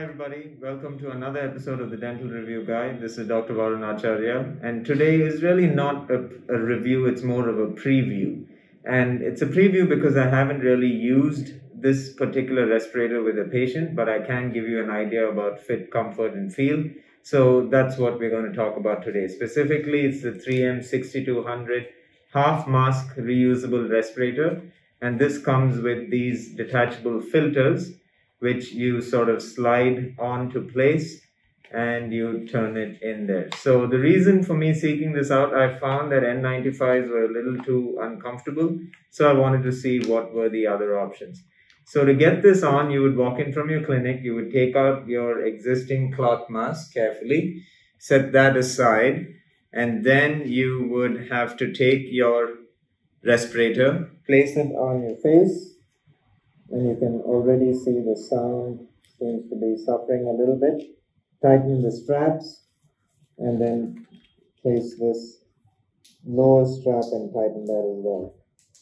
everybody, welcome to another episode of the Dental Review Guide. This is Dr. VARUN ACHARYA, and today is really not a review, it's more of a preview. And it's a preview because I haven't really used this particular respirator with a patient, but I can give you an idea about fit, comfort, and feel. So that's what we're going to talk about today. Specifically, it's the 3M 6200 half mask reusable respirator, and this comes with these detachable filters which you sort of slide onto place and you turn it in there. So the reason for me seeking this out, I found that N95s were a little too uncomfortable, so I wanted to see what were the other options. So to get this on, you would walk in from your clinic, you would take out your existing cloth mask carefully, set that aside, and then you would have to take your respirator, place it on your face, and you can already see the sound seems to be suffering a little bit. Tighten the straps and then place this lower strap and tighten that as well.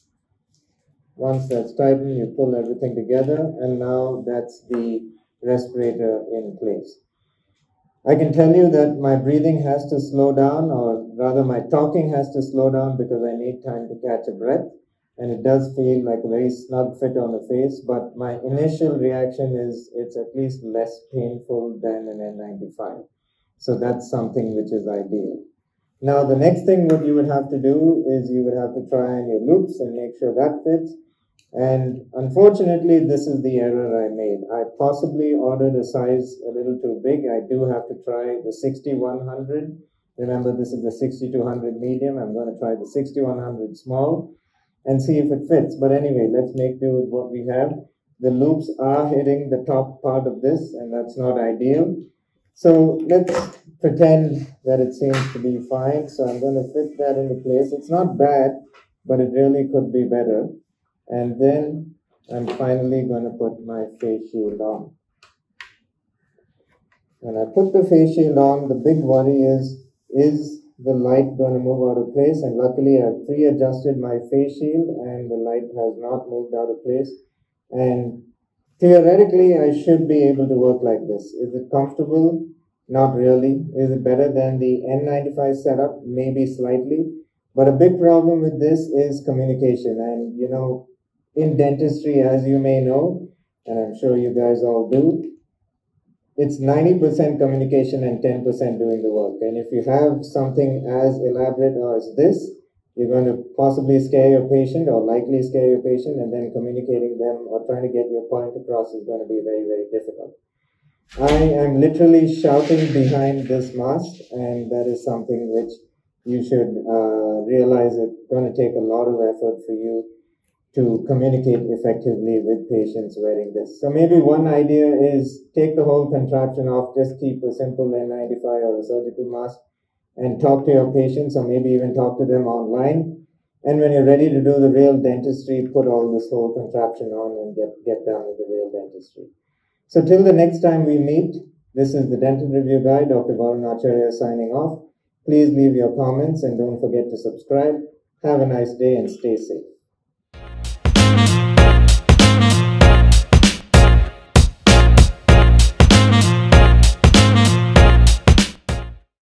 Once that's tightened, you pull everything together, and now that's the respirator in place. I can tell you that my breathing has to slow down, or rather my talking has to slow down because I need time to catch a breath. And it does feel like a very snug fit on the face, but my initial reaction is it's at least less painful than an N95. So that's something which is ideal. Now the next thing what you would have to do is you would have to try on your loops and make sure that fits. And unfortunately, this is the error I made. I possibly ordered a size a little too big. I do have to try the 6100. Remember, this is the 6200 medium. I'm going to try the 6100 small and see if it fits. But anyway, let's make do with what we have. The loops are hitting the top part of this, and that's not ideal. So let's pretend that it seems to be fine. So I'm going to fit that into place. It's not bad, but it really could be better. And then I'm finally going to put my face shield on. When I put the face shield on, the big worry is the light going to move out of place? And luckily I've pre-adjusted my face shield and the light has not moved out of place. And theoretically I should be able to work like this. Is it comfortable? Not really. Is it better than the N95 setup? Maybe slightly. But a big problem with this is communication. And you know, in dentistry, as you may know, and I'm sure you guys all do, it's 90% communication and 10% doing the work. And if you have something as elaborate as this, you're going to possibly scare your patient or likely scare your patient, and then communicating them or trying to get your point across is going to be very, very difficult. I am literally shouting behind this mask, and that is something which you should realize it's going to take a lot of effort for you to communicate effectively with patients wearing this. So maybe one idea is take the whole contraption off, just keep a simple N95 or a surgical mask and talk to your patients, or maybe even talk to them online. And when you're ready to do the real dentistry, put all this whole contraption on and get done with the real dentistry. So till the next time we meet, this is the Dental Review Guy, Dr. VARUN ACHARYA signing off. Please leave your comments and don't forget to subscribe. Have a nice day and stay safe.